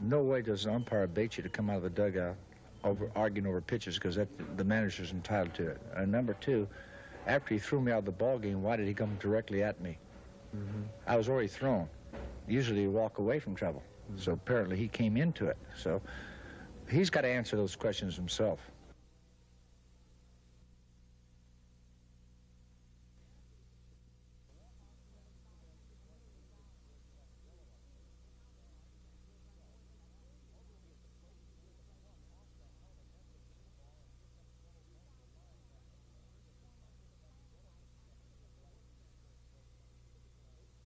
no way does an umpire bait you to come out of the dugout arguing over pitches, because the manager's entitled to it. And number two, after he threw me out of the ball game, why did he come directly at me? I was already thrown. Usually you walk away from trouble. So apparently he came into it. So he's got to answer those questions himself.